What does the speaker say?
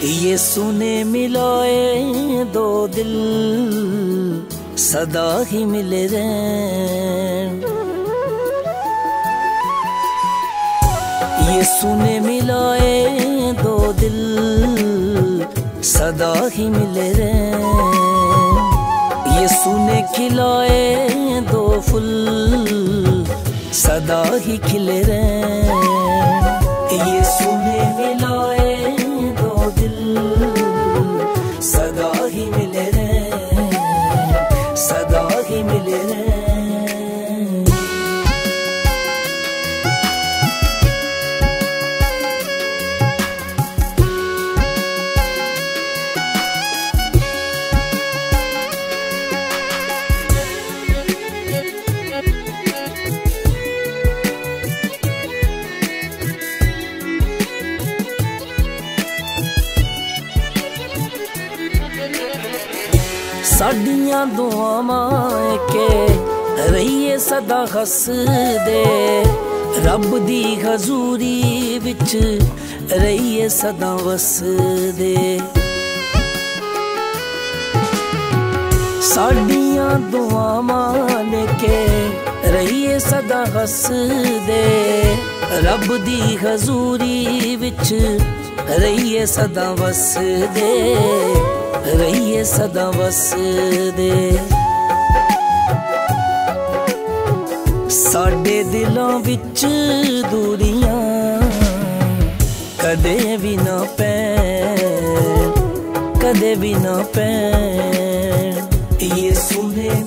यीशु ने मिलाए दो दिल, सदा ही मिले रहें। यीशु ने मिलाए दो दिल, सदा ही मिले रहें। यीशु ने खिलाए दो फूल, सदा ही खिले रहें। यीशु ने मिलाए दो दिल, सदा ही मिले रहें, सदा ही मिले रहें। साडियां दुआवां के रहिए सदा हसदे, रब दी हजूरी विच रहिए सदा वसदे। साडियां दुआवां के रहिए सदा हसदे, रब दी हजूरी विच रहिए सदा वसदे, रहिए सदा वसदे। साडे दिलों विच दूरियां कदे भी ना पैण, कदे भी ना पैण। यीशु ने